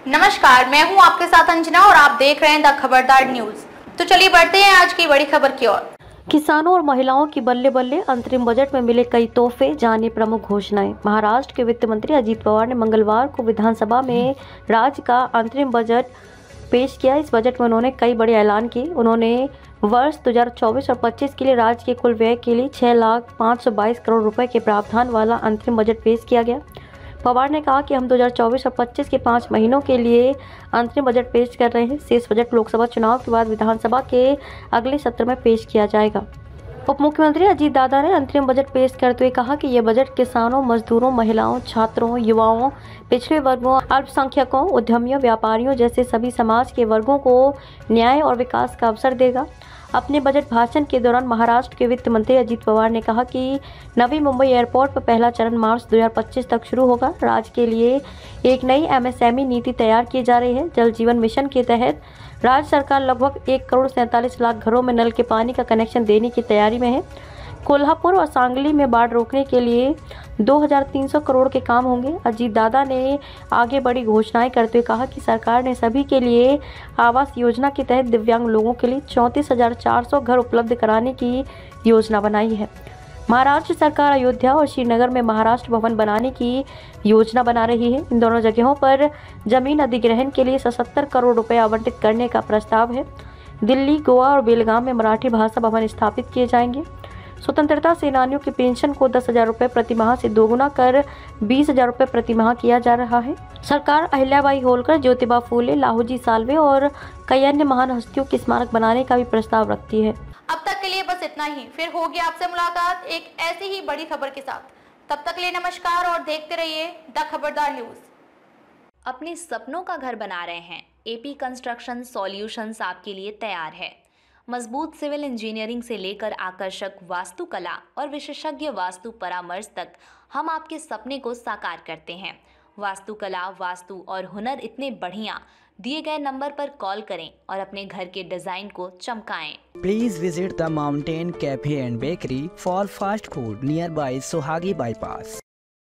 नमस्कार, मैं हूं आपके साथ अंजना और आप देख रहे हैं द खबरदार न्यूज। तो चलिए बढ़ते हैं आज की बड़ी खबर की ओर। किसानों और महिलाओं की बल्ले बल्ले, अंतरिम बजट में मिले कई तोहफे, जाने प्रमुख घोषणाएं। महाराष्ट्र के वित्त मंत्री अजीत पवार ने मंगलवार को विधानसभा में राज्य का अंतरिम बजट पेश किया। इस बजट में उन्होंने कई बड़े ऐलान किए। उन्होंने वर्ष 2024 और 25 के लिए राज्य के कुल व्यय के लिए 6,522 करोड़ रुपए के प्रावधान वाला अंतरिम बजट पेश किया गया। पवार ने कहा कि हम 2024 और 25 के 5 महीनों के लिए अंतरिम बजट पेश कर रहे हैं। शेष बजट लोकसभा चुनाव के बाद विधानसभा के अगले सत्र में पेश किया जाएगा। उप मुख्यमंत्री अजीत दादा ने अंतरिम बजट पेश करते हुए कहा कि यह बजट किसानों, मजदूरों, महिलाओं, छात्रों, युवाओं, पिछड़े वर्गों, अल्पसंख्यकों, उद्यमियों, व्यापारियों जैसे सभी समाज के वर्गों को न्याय और विकास का अवसर देगा। अपने बजट भाषण के दौरान महाराष्ट्र के वित्त मंत्री अजीत पवार ने कहा कि नवी मुंबई एयरपोर्ट पर पहला चरण मार्च 2025 तक शुरू होगा। राज्य के लिए एक नई एमएसएमई नीति तैयार की जा रही है। जल जीवन मिशन के तहत राज्य सरकार लगभग 1,47,00,000 घरों में नल के पानी का कनेक्शन देने की तैयारी में है। कोल्हापुर और सांगली में बाढ़ रोकने के लिए 2,300 करोड़ के काम होंगे। अजीत दादा ने आगे बड़ी घोषणाएं करते हुए कहा कि सरकार ने सभी के लिए आवास योजना के तहत दिव्यांग लोगों के लिए 34,400 घर उपलब्ध कराने की योजना बनाई है। महाराष्ट्र सरकार अयोध्या और श्रीनगर में महाराष्ट्र भवन बनाने की योजना बना रही है। इन दोनों जगहों पर जमीन अधिग्रहण के लिए 77 करोड़ रुपए आवंटित करने का प्रस्ताव है। दिल्ली, गोवा और बेलगाम में मराठी भाषा भवन स्थापित किए जाएंगे। स्वतंत्रता सेनानियों की पेंशन को 10,000 रुपये प्रति माह से दोगुना कर 20,000 रुपये प्रति माह किया जा रहा है। सरकार अहिल्याबाई होलकर, ज्योतिबा फूले, लाहूजी साल्वे और कई अन्य महान हस्तियों के स्मारक बनाने का भी प्रस्ताव रखती है। अब तक के लिए बस इतना ही। फिर होगी आपसे मुलाकात एक ऐसी ही बड़ी खबर के साथ। तब तक के लिए नमस्कार और देखते रहिए द खबरदार न्यूज। अपने सपनों का घर बना रहे हैं? एपी कंस्ट्रक्शन सॉल्यूशंस आपके लिए तैयार है। मजबूत सिविल इंजीनियरिंग से लेकर आकर्षक वास्तुकला और विशेषज्ञ वास्तु परामर्श तक हम आपके सपने को साकार करते हैं। वास्तुकला, वास्तु और हुनर इतने बढ़िया, दिए गए नंबर पर कॉल करें और अपने घर के डिजाइन को चमकाएं। Please visit the mountain cafe and bakery for fast food nearby Sohagi bypass.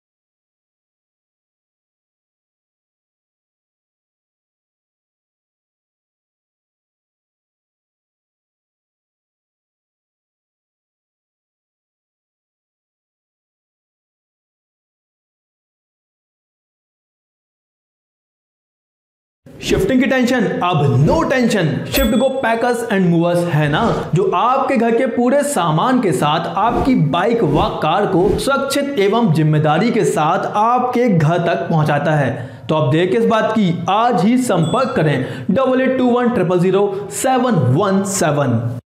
Shifting की टेंशन अब no tension. Shift go packers and movers है ना, जो आपके घर के पूरे सामान के साथ आपकी बाइक व कार को सुरक्षित एवं जिम्मेदारी के साथ आपके घर तक पहुंचाता है। तो अब देर किस बात की, आज ही संपर्क करें 8821 000 717।